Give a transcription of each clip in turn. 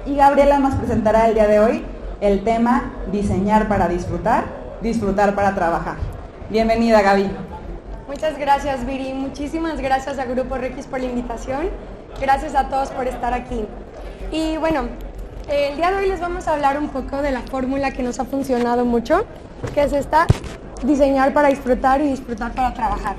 y Gabriela nos presentará el día de hoy el tema diseñar para disfrutar, disfrutar para trabajar. Bienvenida, Gaby. Muchas gracias, Viri. Muchísimas gracias a Grupo Regis por la invitación. Gracias a todos por estar aquí. Y bueno, el día de hoy les vamos a hablar un poco de la fórmula que nos ha funcionado mucho, que es esta: diseñar para disfrutar y disfrutar para trabajar.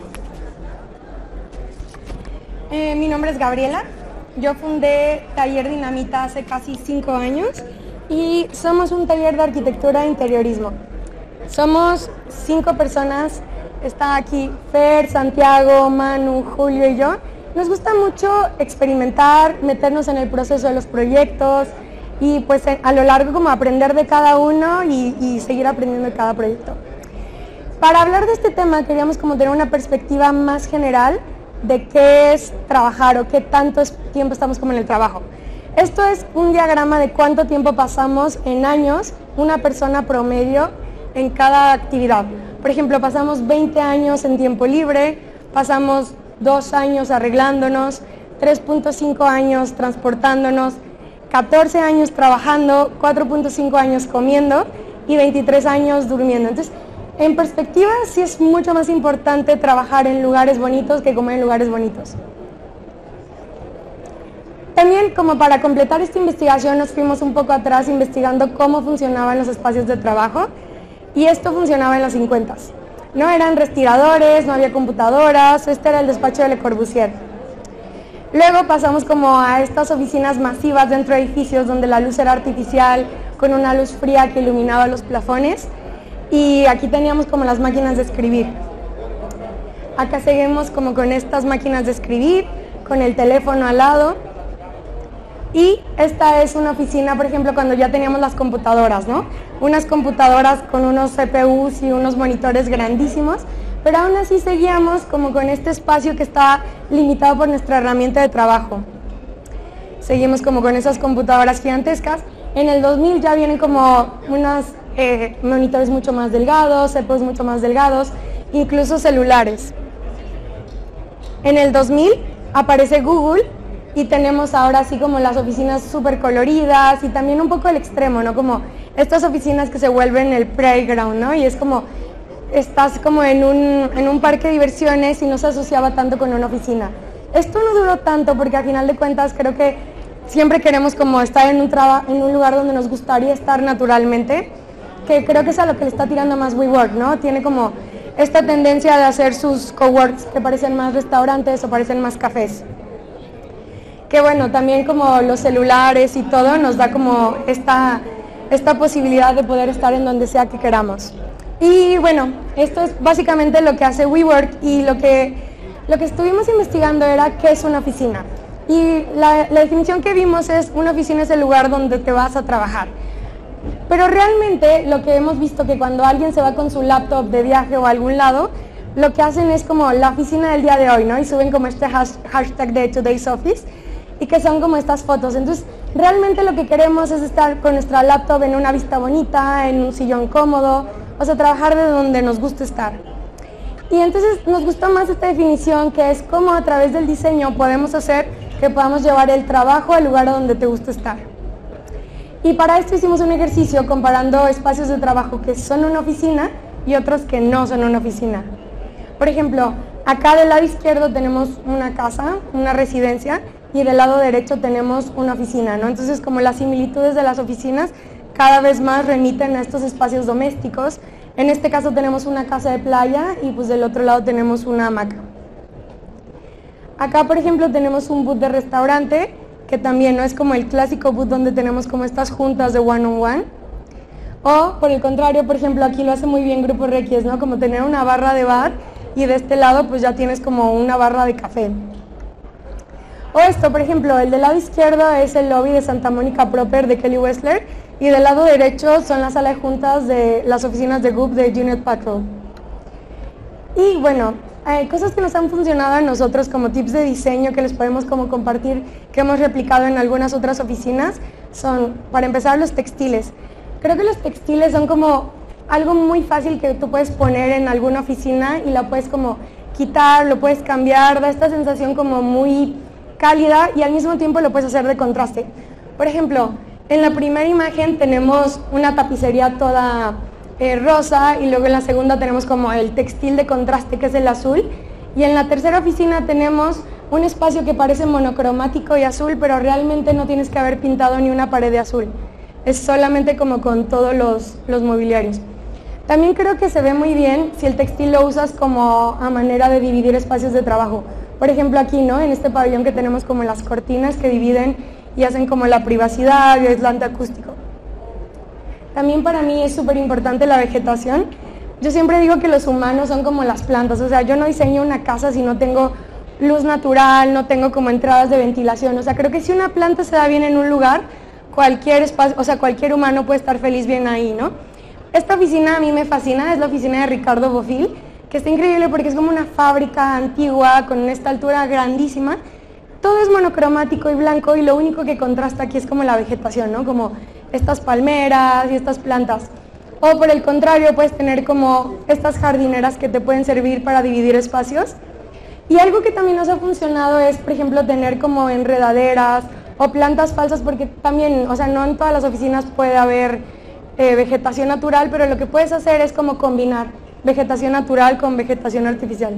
Mi nombre es Gabriela. Yo fundé Taller Dinamita hace casi 5 años y somos un taller de arquitectura e interiorismo. Somos 5 personas. Está aquí Fer, Santiago, Manu, Julio y yo. Nos gusta mucho experimentar, meternos en el proceso de los proyectos y pues a lo largo como aprender de cada uno y seguir aprendiendo de cada proyecto. Para hablar de este tema queríamos como tener una perspectiva más general de qué es trabajar o qué tanto tiempo estamos como en el trabajo. Esto es un diagrama de cuánto tiempo pasamos en años una persona promedio en cada actividad. Por ejemplo, pasamos 20 años en tiempo libre, pasamos 2 años arreglándonos, 3.5 años transportándonos, 14 años trabajando, 4.5 años comiendo y 23 años durmiendo. Entonces, en perspectiva, sí es mucho más importante trabajar en lugares bonitos que comer en lugares bonitos. También, como para completar esta investigación, nos fuimos un poco atrás investigando cómo funcionaban los espacios de trabajo, y esto funcionaba en los 50s. No eran respiradores, no había computadoras, este era el despacho de Le Corbusier. Luego pasamos como a estas oficinas masivas dentro de edificios donde la luz era artificial, con una luz fría que iluminaba los plafones. Y aquí teníamos como las máquinas de escribir. Acá seguimos como con estas máquinas de escribir, con el teléfono al lado. Y esta es una oficina, por ejemplo, cuando ya teníamos las computadoras, ¿no? Unas computadoras con unos CPUs y unos monitores grandísimos, pero aún así seguíamos como con este espacio que está limitado por nuestra herramienta de trabajo. Seguimos como con esas computadoras gigantescas. En el 2000 ya vienen como unos monitores mucho más delgados, CPUs mucho más delgados, incluso celulares. En el 2000 aparece Google y tenemos ahora así como las oficinas súper coloridas y también un poco el extremo, ¿no? Como estas oficinas que se vuelven el playground, ¿no? Y es como, estás como en un parque de diversiones y no se asociaba tanto con una oficina. Esto no duró tanto porque al final de cuentas creo que siempre queremos como estar en un lugar donde nos gustaría estar naturalmente, que creo que es a lo que le está tirando más WeWork, ¿no? Tiene como esta tendencia de hacer sus coworks que parecen más restaurantes o parecen más cafés. Que bueno, también como los celulares y todo nos da como esta posibilidad de poder estar en donde sea que queramos. Y bueno, esto es básicamente lo que hace WeWork y lo que estuvimos investigando era qué es una oficina. Y la definición que vimos es: una oficina es el lugar donde te vas a trabajar. Pero realmente lo que hemos visto que cuando alguien se va con su laptop de viaje o a algún lado, lo que hacen es como la oficina del día de hoy, ¿no? Y suben como este hashtag de Today's Office y que son como estas fotos. Entonces, realmente lo que queremos es estar con nuestra laptop en una vista bonita, en un sillón cómodo, o sea, trabajar de donde nos gusta estar. Y entonces nos gustó más esta definición, que es cómo a través del diseño podemos hacer que podamos llevar el trabajo al lugar donde te gusta estar. Y para esto hicimos un ejercicio comparando espacios de trabajo que son una oficina y otros que no son una oficina. Por ejemplo, acá del lado izquierdo tenemos una casa, una residencia, y del lado derecho tenemos una oficina, ¿no? Entonces, como las similitudes de las oficinas cada vez más remiten a estos espacios domésticos. En este caso tenemos una casa de playa y pues del otro lado tenemos una hamaca. Acá, por ejemplo, tenemos un booth de restaurante, que también no es como el clásico booth donde tenemos como estas juntas de one-on-one. O, por el contrario, por ejemplo, aquí lo hace muy bien Grupo Regis, ¿no? Como tener una barra de bar y de este lado pues ya tienes como una barra de café. O esto, por ejemplo, el del lado izquierdo es el lobby de Santa Mónica Proper de Kelly Wessler y del lado derecho son la sala de juntas de las oficinas de Goop de Junet Patrol. Y bueno, cosas que nos han funcionado a nosotros como tips de diseño que les podemos como compartir, que hemos replicado en algunas otras oficinas, son, para empezar, los textiles. Creo que los textiles son como algo muy fácil que tú puedes poner en alguna oficina y la puedes como quitar, lo puedes cambiar, da esta sensación como muy cálida y al mismo tiempo lo puedes hacer de contraste. Por ejemplo, En la primera imagen tenemos una tapicería toda rosa y luego en la segunda tenemos como el textil de contraste que es el azul y en la tercera oficina tenemos un espacio que parece monocromático y azul, pero realmente no tienes que haber pintado ni una pared de azul, es solamente como con todos los mobiliarios. También creo que se ve muy bien si el textil lo usas como a manera de dividir espacios de trabajo. Por ejemplo aquí, ¿no? En este pabellón que tenemos como las cortinas que dividen y hacen como la privacidad y aislante acústico. También para mí es súper importante la vegetación. Yo siempre digo que los humanos son como las plantas, o sea, yo no diseño una casa si no tengo luz natural, no tengo como entradas de ventilación, o sea, creo que si una planta se da bien en un lugar, cualquier espacio, o sea, cualquier humano puede estar feliz bien ahí, ¿no? Esta oficina a mí me fascina, es la oficina de Ricardo Bofill, que está increíble porque es como una fábrica antigua con esta altura grandísima. Todo es monocromático y blanco y lo único que contrasta aquí es como la vegetación, ¿no? Como estas palmeras y estas plantas. O por el contrario, puedes tener como estas jardineras que te pueden servir para dividir espacios. Y algo que también nos ha funcionado es, por ejemplo, tener como enredaderas o plantas falsas, porque también, o sea, no en todas las oficinas puede haber vegetación natural, pero lo que puedes hacer es como combinar vegetación natural con vegetación artificial.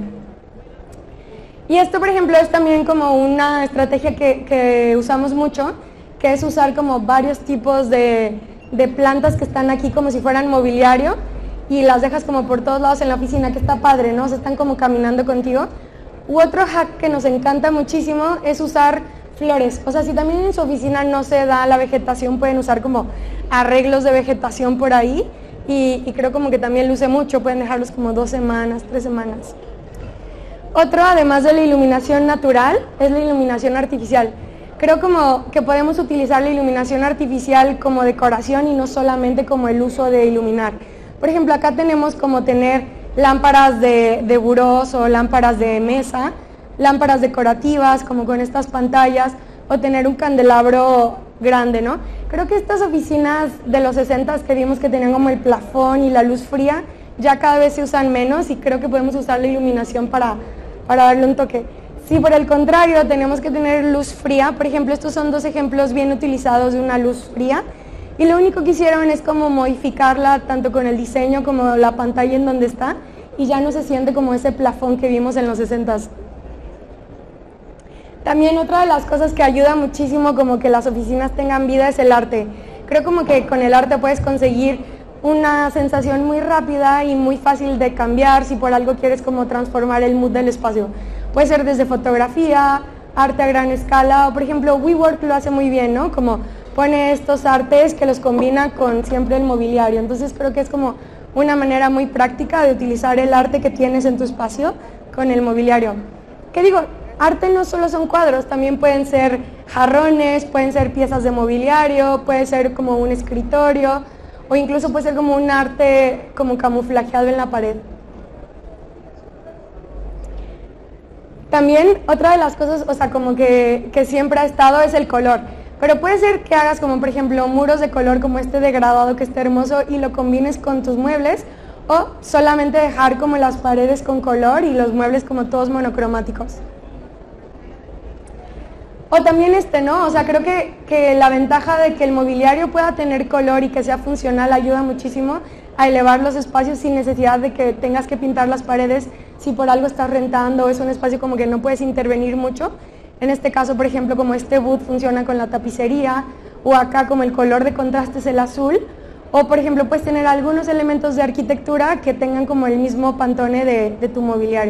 Y esto, por ejemplo, es también como una estrategia que usamos mucho, que es usar como varios tipos de plantas que están aquí como si fueran mobiliario y las dejas como por todos lados en la oficina, que está padre, ¿no? O sea, están como caminando contigo. U otro hack que nos encanta muchísimo es usar flores. O sea, si también en su oficina no se da la vegetación, pueden usar como arreglos de vegetación por ahí y creo como que también luce mucho, pueden dejarlos como 2 semanas, 3 semanas. Otro, además de la iluminación natural, es la iluminación artificial. Creo como que podemos utilizar la iluminación artificial como decoración y no solamente como el uso de iluminar. Por ejemplo, acá tenemos como tener lámparas de burós o lámparas de mesa, lámparas decorativas como con estas pantallas o tener un candelabro grande, ¿no? Creo que estas oficinas de los 60s que vimos que tenían como el plafón y la luz fría, ya cada vez se usan menos y creo que podemos usar la iluminación para darle un toque. Si por el contrario tenemos que tener luz fría, por ejemplo, estos son 2 ejemplos bien utilizados de una luz fría y lo único que hicieron es como modificarla tanto con el diseño como la pantalla en donde está y ya no se siente como ese plafón que vimos en los 60s. También otra de las cosas que ayuda muchísimo como que las oficinas tengan vida es el arte. Creo como que con el arte puedes conseguir una sensación muy rápida y muy fácil de cambiar si por algo quieres como transformar el mood del espacio. Puede ser desde fotografía, arte a gran escala, o por ejemplo WeWork lo hace muy bien, ¿no? Como pone estos artes que los combina con siempre el mobiliario. Entonces creo que es como una manera muy práctica de utilizar el arte que tienes en tu espacio con el mobiliario. ¿Qué digo? Arte no solo son cuadros, también pueden ser jarrones, pueden ser piezas de mobiliario, puede ser como un escritorio o incluso puede ser como un arte como camuflajeado en la pared. También otra de las cosas, o sea, como que siempre ha estado es el color. Pero puede ser que hagas como por ejemplo muros de color como este degradado que está hermoso y lo combines con tus muebles o solamente dejar como las paredes con color y los muebles como todos monocromáticos. O también ¿no? O sea, creo que la ventaja de que el mobiliario pueda tener color y que sea funcional ayuda muchísimo a elevar los espacios sin necesidad de que tengas que pintar las paredes si por algo estás rentando o es un espacio como que no puedes intervenir mucho. En este caso, por ejemplo, como este boot funciona con la tapicería o acá como el color de contraste es el azul o por ejemplo puedes tener algunos elementos de arquitectura que tengan como el mismo pantone de tu mobiliario.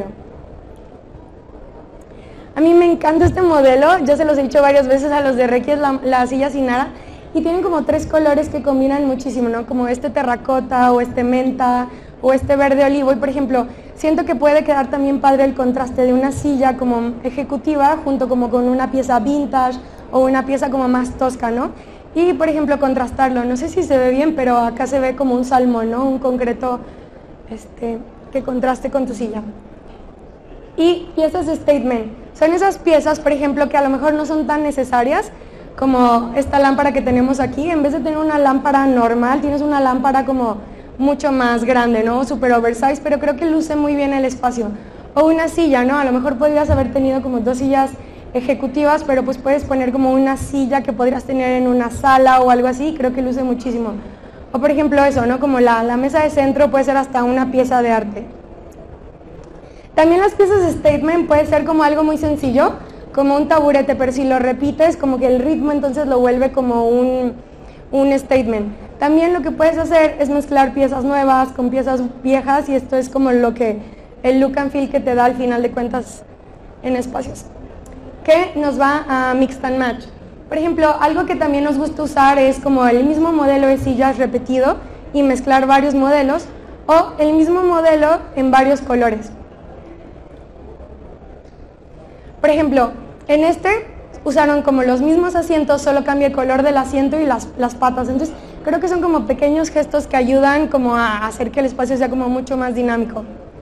A mí me encanta este modelo, yo se los he dicho varias veces a los de Reiki, es la silla Sinara, y tienen como 3 colores que combinan muchísimo, ¿no? Como este terracota o este menta o este verde olivo, y por ejemplo, siento que puede quedar también padre el contraste de una silla como ejecutiva junto como con una pieza vintage o una pieza como más tosca, ¿no? Y por ejemplo, contrastarlo, no sé si se ve bien, pero acá se ve como un salmón, ¿no? Un concreto que contraste con tu silla. Y piezas de statement. Son esas piezas, por ejemplo, que a lo mejor no son tan necesarias, como esta lámpara que tenemos aquí. En vez de tener una lámpara normal, tienes una lámpara como mucho más grande, ¿no? Super oversize, pero creo que luce muy bien el espacio. O una silla, ¿no? A lo mejor podrías haber tenido como 2 sillas ejecutivas, pero pues puedes poner como una silla que podrías tener en una sala o algo así, creo que luce muchísimo. O por ejemplo eso, ¿no? Como la mesa de centro puede ser hasta una pieza de arte. También las piezas de statement puede ser como algo muy sencillo, como un taburete, pero si lo repites, como que el ritmo entonces lo vuelve como un statement. También lo que puedes hacer es mezclar piezas nuevas con piezas viejas y esto es como lo que el look and feel que te da al final de cuentas en espacios. Que nos va a mix and match. Por ejemplo, algo que también nos gusta usar es como el mismo modelo de sillas repetido y mezclar varios modelos o el mismo modelo en varios colores. Por ejemplo, en este usaron como los mismos asientos, solo cambia el color del asiento y las patas. Entonces, creo que son como pequeños gestos que ayudan como a hacer que el espacio sea como mucho más dinámico.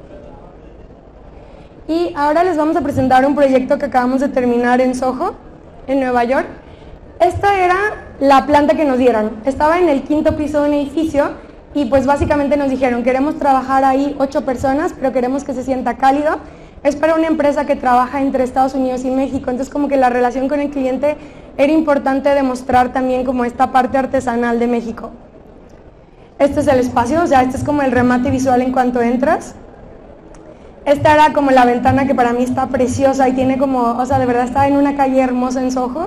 Y ahora les vamos a presentar un proyecto que acabamos de terminar en Soho, en Nueva York. Esta era la planta que nos dieron. Estaba en el 5º piso de un edificio y pues básicamente nos dijeron, queremos trabajar ahí 8 personas, pero queremos que se sienta cálido. Es para una empresa que trabaja entre Estados Unidos y México, entonces como que la relación con el cliente era importante demostrar también como esta parte artesanal de México. Este es el espacio, o sea, este es como el remate visual en cuanto entras. Esta era como la ventana que para mí está preciosa y tiene como, o sea, de verdad está en una calle hermosa en Soho.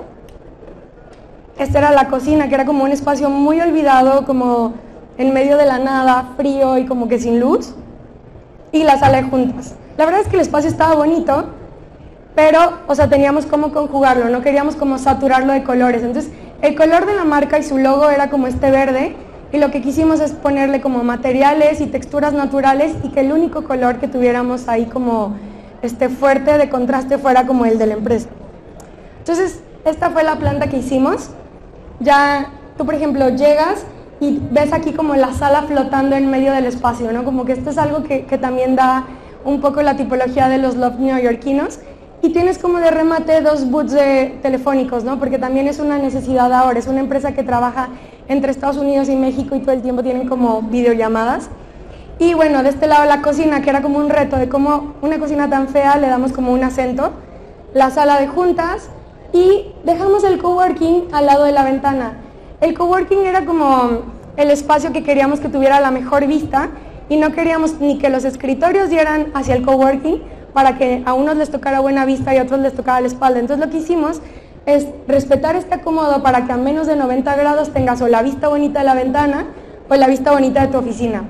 Esta era la cocina, que era como un espacio muy olvidado, como en medio de la nada, frío y como que sin luz. Y la sala de juntas. La verdad es que el espacio estaba bonito, pero, o sea, teníamos cómo conjugarlo, no queríamos como saturarlo de colores. Entonces, el color de la marca y su logo era como este verde, y lo que quisimos es ponerle como materiales y texturas naturales y que el único color que tuviéramos ahí como fuerte de contraste fuera como el de la empresa. Entonces, esta fue la planta que hicimos. Ya tú, por ejemplo, llegas y ves aquí como la sala flotando en medio del espacio, ¿no? Como que esto es algo que también da un poco la tipología de los loft neoyorquinos. Y tienes como de remate 2 booths telefónicos, ¿no? Porque también es una necesidad ahora, es una empresa que trabaja entre Estados Unidos y México y todo el tiempo tienen como videollamadas. Y bueno, de este lado la cocina, que era como un reto de cómo una cocina tan fea le damos como un acento, la sala de juntas y dejamos el coworking al lado de la ventana. El coworking era como el espacio que queríamos que tuviera la mejor vista y no queríamos ni que los escritorios dieran hacia el coworking, para que a unos les tocara buena vista y a otros les tocara la espalda. Entonces lo que hicimos es respetar este acomodo para que a menos de 90 grados tengas o la vista bonita de la ventana o la vista bonita de tu oficina.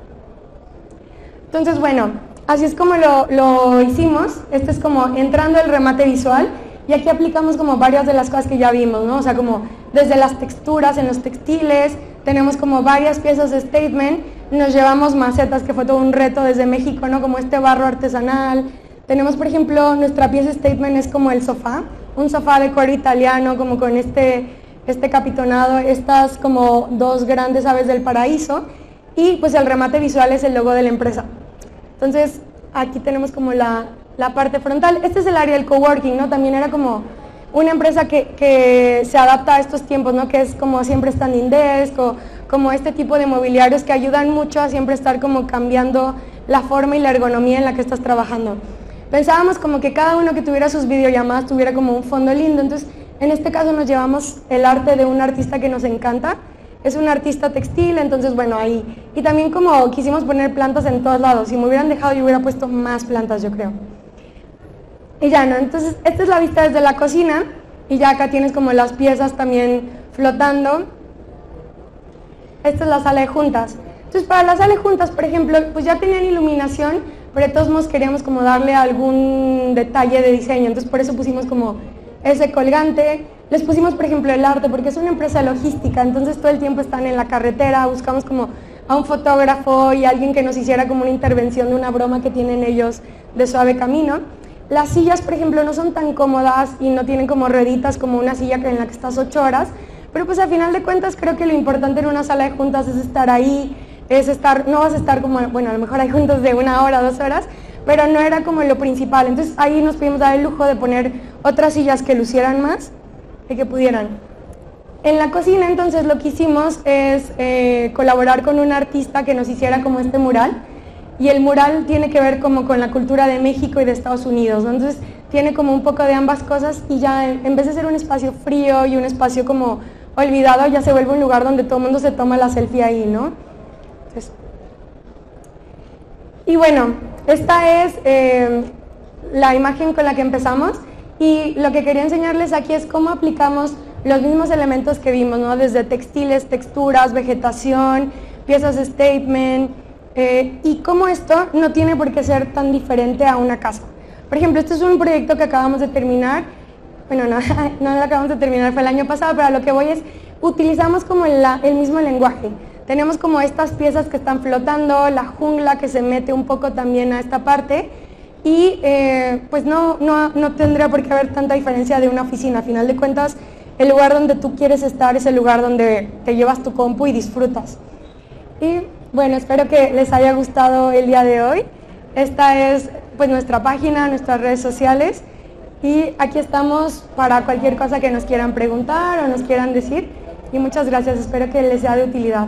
Entonces bueno, así es como lo hicimos. Este es como entrando el remate visual y aquí aplicamos como varias de las cosas que ya vimos, ¿no? O sea, como desde las texturas en los textiles, tenemos como varias piezas de statement, nos llevamos macetas, que fue todo un reto desde México, ¿no? Como este barro artesanal. Tenemos, por ejemplo, nuestra pieza statement es como el sofá, un sofá de cuero italiano, como con este capitonado, estas como 2 grandes aves del paraíso, y pues el remate visual es el logo de la empresa. Entonces, aquí tenemos como la parte frontal. Este es el área del coworking, ¿no? También era como una empresa que se adapta a estos tiempos, ¿no? Que es como siempre standing desk o como este tipo de mobiliarios que ayudan mucho a siempre estar como cambiando la forma y la ergonomía en la que estás trabajando. Pensábamos como que cada uno que tuviera sus videollamadas tuviera como un fondo lindo, entonces en este caso nos llevamos el arte de un artista que nos encanta, es un artista textil, entonces bueno, ahí. Y también como quisimos poner plantas en todos lados, si me hubieran dejado yo hubiera puesto más plantas, yo creo. Y ya, ¿no? Entonces esta es la vista desde la cocina y ya acá tienes como las piezas también flotando. Esta es la sala de juntas. Entonces para la sala de juntas, por ejemplo, pues ya tenían iluminación, pero de todos modos queríamos como darle algún detalle de diseño, entonces por eso pusimos como ese colgante. Les pusimos, por ejemplo, el arte, porque es una empresa logística, entonces todo el tiempo están en la carretera, buscamos como a un fotógrafo y alguien que nos hiciera como una intervención de una broma que tienen ellos de Suave Camino. Las sillas, por ejemplo, no son tan cómodas y no tienen como rueditas como una silla en la que estás 8 horas, pero pues al final de cuentas creo que lo importante en una sala de juntas es estar ahí, no vas a estar como, bueno, a lo mejor hay juntas de 1 hora, 2 horas, pero no era como lo principal. Entonces ahí nos pudimos dar el lujo de poner otras sillas que lucieran más y que pudieran. En la cocina entonces lo que hicimos es colaborar con un artista que nos hiciera como este mural, y el mural tiene que ver como con la cultura de México y de Estados Unidos, ¿no? Entonces tiene como un poco de ambas cosas y ya en vez de ser un espacio frío y un espacio como olvidado, ya se vuelve un lugar donde todo el mundo se toma la selfie ahí, ¿no? Entonces, y bueno, esta es la imagen con la que empezamos y lo que quería enseñarles aquí es cómo aplicamos los mismos elementos que vimos, ¿no? Desde textiles, texturas, vegetación, piezas de statement, y cómo esto no tiene por qué ser tan diferente a una casa. Por ejemplo, este es un proyecto que acabamos de terminar, bueno, no lo acabamos de terminar, fue el año pasado, pero a lo que voy es, utilizamos como el mismo lenguaje. Tenemos como estas piezas que están flotando, la jungla que se mete un poco también a esta parte, y pues no tendría por qué haber tanta diferencia de una oficina. A final de cuentas, el lugar donde tú quieres estar es el lugar donde te llevas tu compu y disfrutas. Y bueno, espero que les haya gustado el día de hoy. Esta es pues nuestra página, nuestras redes sociales, y aquí estamos para cualquier cosa que nos quieran preguntar o nos quieran decir, y muchas gracias, espero que les sea de utilidad.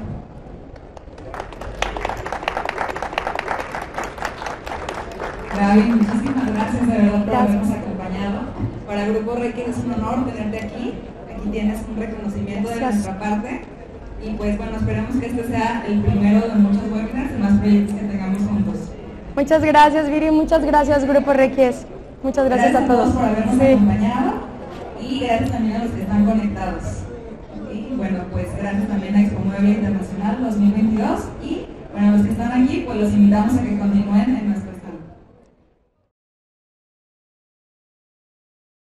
Gaby, muchísimas gracias de verdad por habernos acompañado. Para Grupo Requiem es un honor tenerte aquí. Aquí tienes un reconocimiento de nuestra parte. Y pues bueno, esperemos que este sea el primero de muchos webinars y más proyectos que tengamos juntos. Muchas gracias, Viri, muchas gracias, Grupo Requiem. Muchas gracias a todos por habernos acompañado y gracias también a los que están conectados. Y bueno, pues gracias también a Expo Mueble Internacional 2022 y bueno, los que están aquí, pues los invitamos a que continúen en nuestro